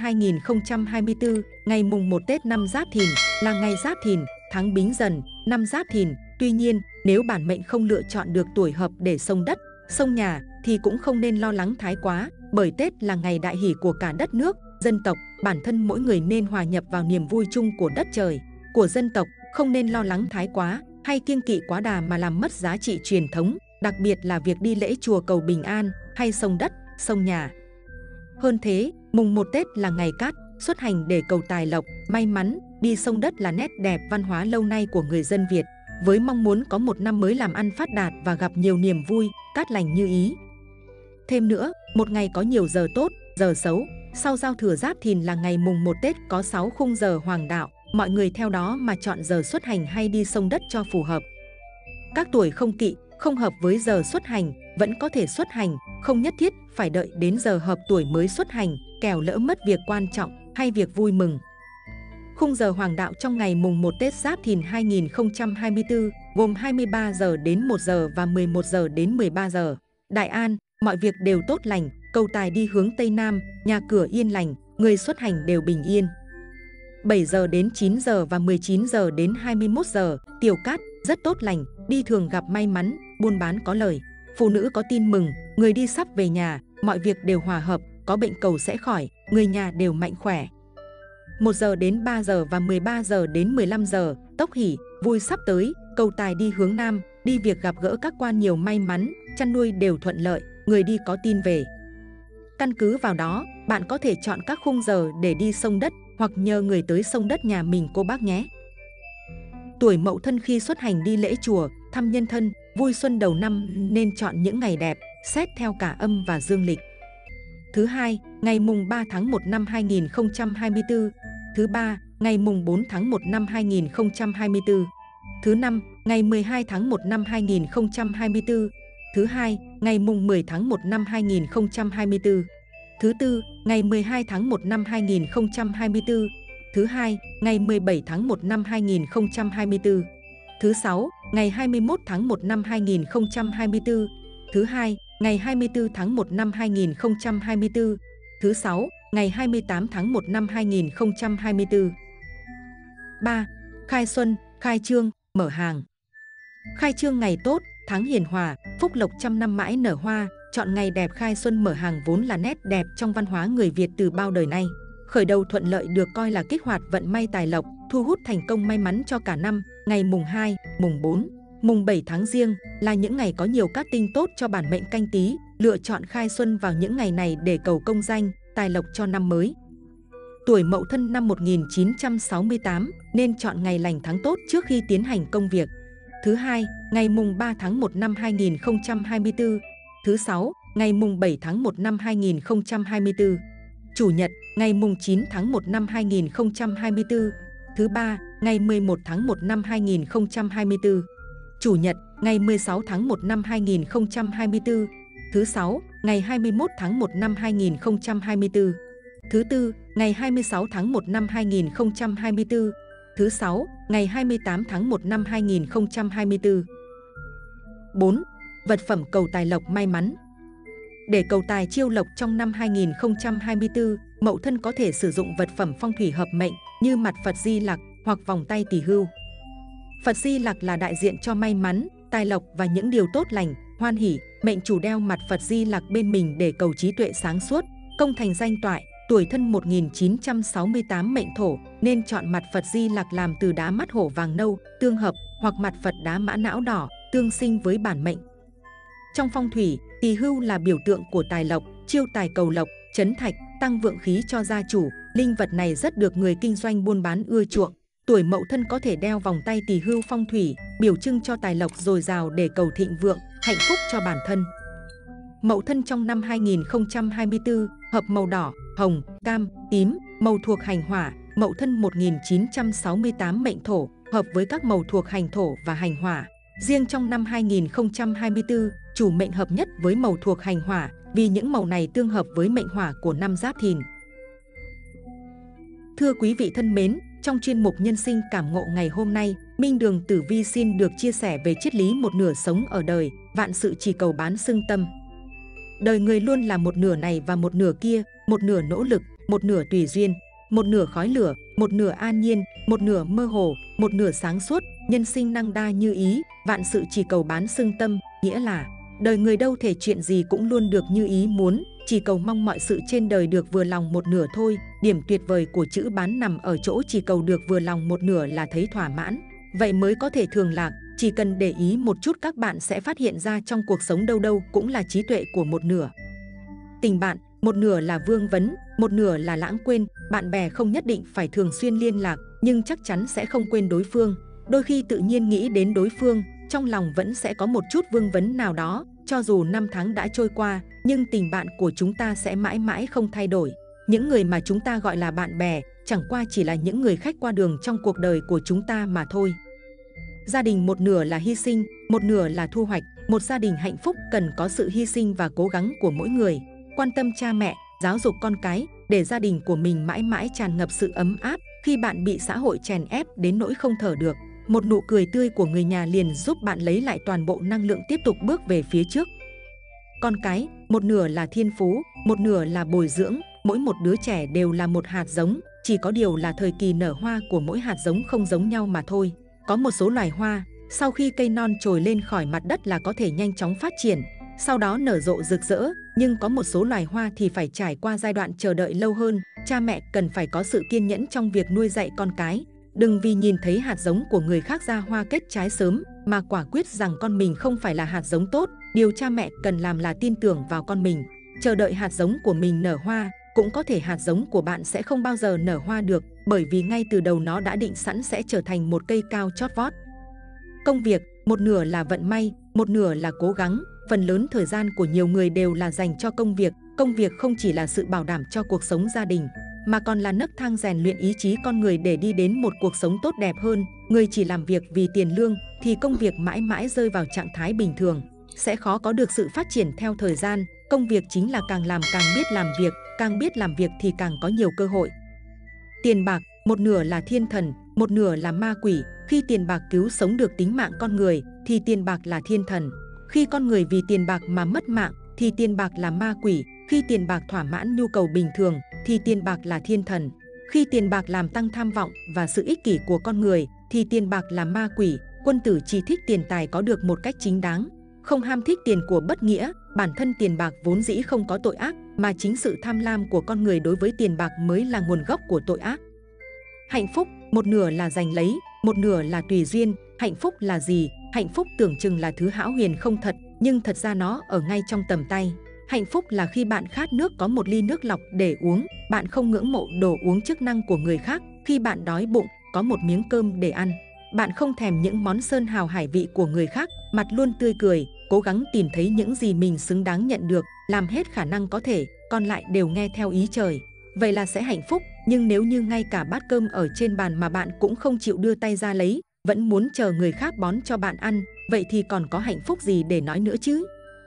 2024, ngày mùng 1 Tết năm Giáp Thìn là ngày Giáp Thìn, tháng Bính Dần, năm Giáp Thìn. Tuy nhiên, nếu bản mệnh không lựa chọn được tuổi hợp để xông đất, xông nhà thì cũng không nên lo lắng thái quá, bởi Tết là ngày đại hỷ của cả đất nước, dân tộc, bản thân mỗi người nên hòa nhập vào niềm vui chung của đất trời, của dân tộc, không nên lo lắng thái quá hay kiêng kỵ quá đà mà làm mất giá trị truyền thống, đặc biệt là việc đi lễ chùa cầu bình an hay xông đất, xông nhà. Hơn thế, mùng 1 Tết là ngày cát, xuất hành để cầu tài lộc, may mắn, đi xông đất là nét đẹp văn hóa lâu nay của người dân Việt, với mong muốn có một năm mới làm ăn phát đạt và gặp nhiều niềm vui, cát lành như ý. Thêm nữa, một ngày có nhiều giờ tốt, giờ xấu. Sau giao thừa Giáp Thìn là ngày mùng 1 Tết có 6 khung giờ hoàng đạo, mọi người theo đó mà chọn giờ xuất hành hay đi xông đất cho phù hợp. Các tuổi không kỵ, không hợp với giờ xuất hành, vẫn có thể xuất hành, không nhất thiết phải đợi đến giờ hợp tuổi mới xuất hành, kẻo lỡ mất việc quan trọng hay việc vui mừng. Khung giờ hoàng đạo trong ngày mùng 1 Tết Giáp Thìn 2024 gồm 23 giờ đến 1 giờ và 11 giờ đến 13 giờ. Đại an, mọi việc đều tốt lành, cầu tài đi hướng Tây Nam, nhà cửa yên lành, người xuất hành đều bình yên. 7 giờ đến 9 giờ và 19 giờ đến 21 giờ, tiểu cát, rất tốt lành, đi thường gặp may mắn, buôn bán có lời. Phụ nữ có tin mừng, người đi sắp về nhà, mọi việc đều hòa hợp, có bệnh cầu sẽ khỏi, người nhà đều mạnh khỏe. 1 giờ đến 3 giờ và 13 giờ đến 15 giờ, tốc hỷ, vui sắp tới, cầu tài đi hướng Nam, đi việc gặp gỡ các quan nhiều may mắn, chăn nuôi đều thuận lợi, người đi có tin về. Căn cứ vào đó, bạn có thể chọn các khung giờ để đi xông đất hoặc nhờ người tới xông đất nhà mình cô bác nhé. Tuổi Mậu Thân khi xuất hành đi lễ chùa, thăm nhân thân, vui xuân đầu năm nên chọn những ngày đẹp, xét theo cả âm và dương lịch. Thứ hai, ngày mùng 3 tháng 1 năm 2024. Thứ ba, ngày mùng 4 tháng 1 năm 2024. Thứ năm, ngày 12 tháng 1 năm 2024. Thứ hai, ngày mùng 10 tháng 1 năm 2024. Thứ tư, ngày 12 tháng 1 năm 2024. Thứ hai, ngày 17 tháng 1 năm 2024. Thứ sáu, ngày 21 tháng 1 năm 2024. Thứ hai, ngày 24 tháng 1 năm 2024. Thứ sáu, ngày 28 tháng 1 năm 2024. 3. Khai xuân, khai trương, mở hàng. Khai trương ngày tốt, tháng hiền hòa, phúc lộc trăm năm mãi nở hoa. Chọn ngày đẹp khai xuân mở hàng vốn là nét đẹp trong văn hóa người Việt từ bao đời nay. Khởi đầu thuận lợi được coi là kích hoạt vận may tài lộc, thu hút thành công may mắn cho cả năm. Ngày mùng 2, mùng 4, mùng 7 tháng Giêng là những ngày có nhiều cát tinh tốt cho bản mệnh Canh Tý. Lựa chọn khai xuân vào những ngày này để cầu công danh, tài lộc cho năm mới. Tuổi Mậu Thân năm 1968 nên chọn ngày lành tháng tốt trước khi tiến hành công việc. Thứ hai, ngày mùng 3 tháng 1 năm 2024. Thứ sáu, ngày mùng 7 tháng 1 năm 2024. Chủ nhật, ngày mùng 9 tháng 1 năm 2024. Thứ ba, ngày 11 tháng 1 năm 2024. Chủ nhật, ngày 16 tháng 1 năm 2024. Thứ sáu, ngày 21 tháng 1 năm 2024. Thứ tư, ngày 26 tháng 1 năm 2024. Thứ sáu, ngày 28 tháng 1 năm 2024. 4. Vật phẩm cầu tài lộc may mắn. Để cầu tài chiêu lộc trong năm 2024, Mậu Thân có thể sử dụng vật phẩm phong thủy hợp mệnh như mặt Phật Di Lặc hoặc vòng tay tỳ hưu. Phật Di Lặc là đại diện cho may mắn, tài lộc và những điều tốt lành, hoan hỷ. Mệnh chủ đeo mặt Phật Di Lặc bên mình để cầu trí tuệ sáng suốt, công thành danh toại. Tuổi Thân 1968 mệnh Thổ nên chọn mặt Phật Di Lặc làm từ đá mắt hổ vàng nâu, tương hợp, hoặc mặt Phật đá mã não đỏ, tương sinh với bản mệnh. Trong phong thủy, tỳ hưu là biểu tượng của tài lộc, chiêu tài cầu lộc, trấn thạch, tăng vượng khí cho gia chủ. Linh vật này rất được người kinh doanh buôn bán ưa chuộng. Tuổi Mậu Thân có thể đeo vòng tay tỳ hưu phong thủy, biểu trưng cho tài lộc dồi dào để cầu thịnh vượng, hạnh phúc cho bản thân. Mậu Thân trong năm 2024 hợp màu đỏ, hồng, cam, tím, màu thuộc hành hỏa. Mậu Thân 1968 mệnh Thổ hợp với các màu thuộc hành thổ và hành hỏa. Riêng trong năm 2024, chủ mệnh hợp nhất với màu thuộc hành hỏa vì những màu này tương hợp với mệnh hỏa của năm Giáp Thìn. Thưa quý vị thân mến, trong chuyên mục Nhân sinh cảm ngộ ngày hôm nay, Minh Đường Tử Vi xin được chia sẻ về triết lý một nửa sống ở đời, vạn sự chỉ cầu bán xưng tâm. Đời người luôn là một nửa này và một nửa kia, một nửa nỗ lực, một nửa tùy duyên, một nửa khói lửa, một nửa an nhiên, một nửa mơ hồ, một nửa sáng suốt. Nhân sinh năng đa như ý, vạn sự chỉ cầu bán xưng tâm, nghĩa là đời người đâu thể chuyện gì cũng luôn được như ý muốn, chỉ cầu mong mọi sự trên đời được vừa lòng một nửa thôi. Điểm tuyệt vời của chữ bán nằm ở chỗ chỉ cầu được vừa lòng một nửa là thấy thỏa mãn, vậy mới có thể thường lạc. Chỉ cần để ý một chút các bạn sẽ phát hiện ra trong cuộc sống đâu đâu cũng là trí tuệ của một nửa. Tình bạn, một nửa là vương vấn, một nửa là lãng quên. Bạn bè không nhất định phải thường xuyên liên lạc, nhưng chắc chắn sẽ không quên đối phương. Đôi khi tự nhiên nghĩ đến đối phương, trong lòng vẫn sẽ có một chút vương vấn nào đó. Cho dù năm tháng đã trôi qua, nhưng tình bạn của chúng ta sẽ mãi mãi không thay đổi. Những người mà chúng ta gọi là bạn bè, chẳng qua chỉ là những người khách qua đường trong cuộc đời của chúng ta mà thôi. Gia đình một nửa là hy sinh, một nửa là thu hoạch. Một gia đình hạnh phúc cần có sự hy sinh và cố gắng của mỗi người. Quan tâm cha mẹ, giáo dục con cái, để gia đình của mình mãi mãi tràn ngập sự ấm áp. Khi bạn bị xã hội chèn ép đến nỗi không thở được, một nụ cười tươi của người nhà liền giúp bạn lấy lại toàn bộ năng lượng tiếp tục bước về phía trước. Con cái, một nửa là thiên phú, một nửa là bồi dưỡng. Mỗi một đứa trẻ đều là một hạt giống, chỉ có điều là thời kỳ nở hoa của mỗi hạt giống không giống nhau mà thôi. Có một số loài hoa, sau khi cây non trồi lên khỏi mặt đất là có thể nhanh chóng phát triển, sau đó nở rộ rực rỡ, nhưng có một số loài hoa thì phải trải qua giai đoạn chờ đợi lâu hơn. Cha mẹ cần phải có sự kiên nhẫn trong việc nuôi dạy con cái. Đừng vì nhìn thấy hạt giống của người khác ra hoa kết trái sớm mà quả quyết rằng con mình không phải là hạt giống tốt. Điều cha mẹ cần làm là tin tưởng vào con mình, chờ đợi hạt giống của mình nở hoa. Cũng có thể hạt giống của bạn sẽ không bao giờ nở hoa được, bởi vì ngay từ đầu nó đã định sẵn sẽ trở thành một cây cao chót vót. Công việc, một nửa là vận may, một nửa là cố gắng. Phần lớn thời gian của nhiều người đều là dành cho công việc. Công việc không chỉ là sự bảo đảm cho cuộc sống gia đình, mà còn là nấc thang rèn luyện ý chí con người để đi đến một cuộc sống tốt đẹp hơn. Người chỉ làm việc vì tiền lương thì công việc mãi mãi rơi vào trạng thái bình thường, sẽ khó có được sự phát triển theo thời gian. Công việc chính là càng làm càng biết làm việc, càng biết làm việc thì càng có nhiều cơ hội. Tiền bạc, một nửa là thiên thần, một nửa là ma quỷ. Khi tiền bạc cứu sống được tính mạng con người thì tiền bạc là thiên thần. Khi con người vì tiền bạc mà mất mạng thì tiền bạc là ma quỷ. Khi tiền bạc thỏa mãn nhu cầu bình thường thì tiền bạc là thiên thần. Khi tiền bạc làm tăng tham vọng và sự ích kỷ của con người thì tiền bạc là ma quỷ. Quân tử chỉ thích tiền tài có được một cách chính đáng, không ham thích tiền của bất nghĩa. Bản thân tiền bạc vốn dĩ không có tội ác, mà chính sự tham lam của con người đối với tiền bạc mới là nguồn gốc của tội ác. Hạnh phúc, một nửa là giành lấy, một nửa là tùy duyên. Hạnh phúc là gì? Hạnh phúc tưởng chừng là thứ hão huyền không thật, nhưng thật ra nó ở ngay trong tầm tay. Hạnh phúc là khi bạn khát nước có một ly nước lọc để uống, bạn không ngưỡng mộ đồ uống chức năng của người khác. Khi bạn đói bụng, có một miếng cơm để ăn, bạn không thèm những món sơn hào hải vị của người khác, mặt luôn tươi cười, cố gắng tìm thấy những gì mình xứng đáng nhận được, làm hết khả năng có thể, còn lại đều nghe theo ý trời. Vậy là sẽ hạnh phúc. Nhưng nếu như ngay cả bát cơm ở trên bàn mà bạn cũng không chịu đưa tay ra lấy, vẫn muốn chờ người khác bón cho bạn ăn, vậy thì còn có hạnh phúc gì để nói nữa chứ?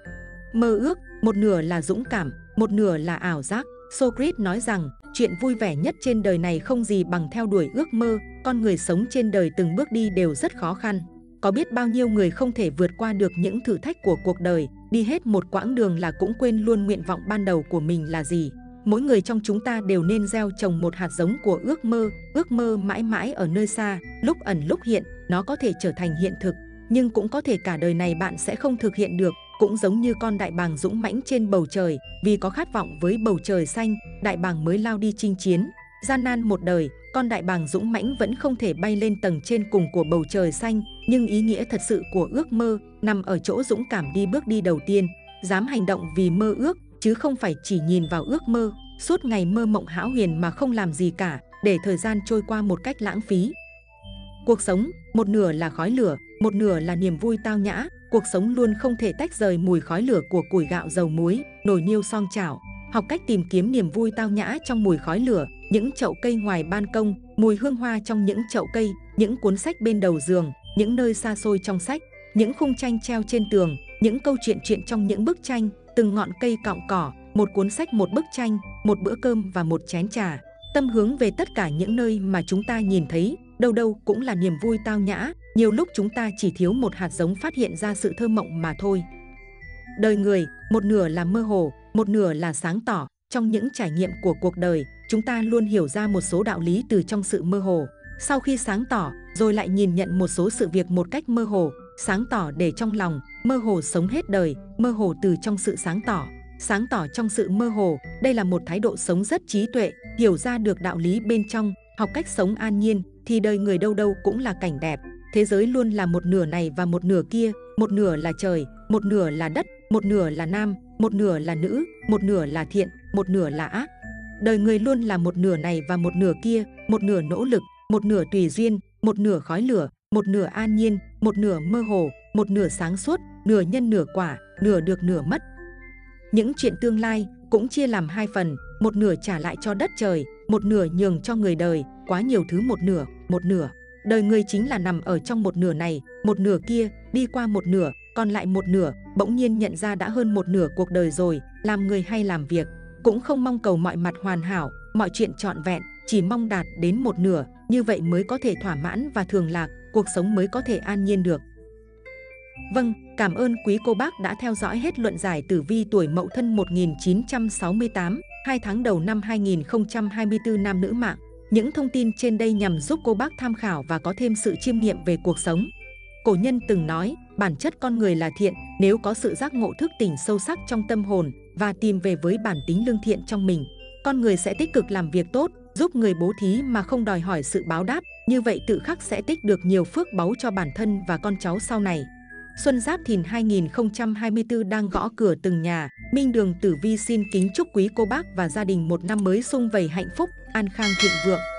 Mơ ước, một nửa là dũng cảm, một nửa là ảo giác. Socrates nói rằng, chuyện vui vẻ nhất trên đời này không gì bằng theo đuổi ước mơ. Con người sống trên đời từng bước đi đều rất khó khăn. Có biết bao nhiêu người không thể vượt qua được những thử thách của cuộc đời, đi hết một quãng đường là cũng quên luôn nguyện vọng ban đầu của mình là gì. Mỗi người trong chúng ta đều nên gieo trồng một hạt giống của ước mơ mãi mãi ở nơi xa, lúc ẩn lúc hiện, nó có thể trở thành hiện thực, nhưng cũng có thể cả đời này bạn sẽ không thực hiện được. Cũng giống như con đại bàng dũng mãnh trên bầu trời, vì có khát vọng với bầu trời xanh, đại bàng mới lao đi chinh chiến. Gian nan một đời, con đại bàng dũng mãnh vẫn không thể bay lên tầng trên cùng của bầu trời xanh, nhưng ý nghĩa thật sự của ước mơ nằm ở chỗ dũng cảm đi bước đi đầu tiên, dám hành động vì mơ ước, chứ không phải chỉ nhìn vào ước mơ, suốt ngày mơ mộng hão huyền mà không làm gì cả, để thời gian trôi qua một cách lãng phí. Cuộc sống, một nửa là khói lửa, một nửa là niềm vui tao nhã. Cuộc sống luôn không thể tách rời mùi khói lửa của củi gạo dầu muối, nồi niêu song chảo. Học cách tìm kiếm niềm vui tao nhã trong mùi khói lửa, những chậu cây ngoài ban công, mùi hương hoa trong những chậu cây, những cuốn sách bên đầu giường, những nơi xa xôi trong sách, những khung tranh treo trên tường, những câu chuyện trong những bức tranh, từng ngọn cây cọng cỏ, một cuốn sách, một bức tranh, một bữa cơm và một chén trà. Tâm hướng về tất cả những nơi mà chúng ta nhìn thấy, đâu đâu cũng là niềm vui tao nhã. Nhiều lúc chúng ta chỉ thiếu một hạt giống phát hiện ra sự thơ mộng mà thôi. Đời người, một nửa là mơ hồ, một nửa là sáng tỏ. Trong những trải nghiệm của cuộc đời, chúng ta luôn hiểu ra một số đạo lý từ trong sự mơ hồ. Sau khi sáng tỏ, rồi lại nhìn nhận một số sự việc một cách mơ hồ. Sáng tỏ để trong lòng, mơ hồ sống hết đời, mơ hồ từ trong sự sáng tỏ. Sáng tỏ trong sự mơ hồ, đây là một thái độ sống rất trí tuệ, hiểu ra được đạo lý bên trong, học cách sống an nhiên, thì đời người đâu đâu cũng là cảnh đẹp. Thế giới luôn là một nửa này và một nửa kia, một nửa là trời, một nửa là đất, một nửa là nam, một nửa là nữ, một nửa là thiện, một nửa là ác. Đời người luôn là một nửa này và một nửa kia, một nửa nỗ lực, một nửa tùy duyên, một nửa khói lửa, một nửa an nhiên, một nửa mơ hồ, một nửa sáng suốt, nửa nhân nửa quả, nửa được nửa mất. Những chuyện tương lai cũng chia làm hai phần, một nửa trả lại cho đất trời, một nửa nhường cho người đời. Quá nhiều thứ một nửa. Đời người chính là nằm ở trong một nửa này, một nửa kia, đi qua một nửa, còn lại một nửa, bỗng nhiên nhận ra đã hơn một nửa cuộc đời rồi. Làm người hay làm việc, cũng không mong cầu mọi mặt hoàn hảo, mọi chuyện trọn vẹn, chỉ mong đạt đến một nửa, như vậy mới có thể thỏa mãn và thường lạc, cuộc sống mới có thể an nhiên được. Vâng, cảm ơn quý cô bác đã theo dõi hết luận giải tử vi tuổi Mậu Thân 1968, 2 tháng đầu năm 2024 nam nữ mạng. Những thông tin trên đây nhằm giúp cô bác tham khảo và có thêm sự chiêm nghiệm về cuộc sống. Cổ nhân từng nói, bản chất con người là thiện, nếu có sự giác ngộ thức tỉnh sâu sắc trong tâm hồn và tìm về với bản tính lương thiện trong mình, con người sẽ tích cực làm việc tốt, giúp người bố thí mà không đòi hỏi sự báo đáp, như vậy tự khắc sẽ tích được nhiều phước báu cho bản thân và con cháu sau này. Xuân Giáp Thìn 2024 đang gõ cửa từng nhà. Minh Đường Tử Vi xin kính chúc quý cô bác và gia đình một năm mới sum vầy hạnh phúc, an khang thịnh vượng.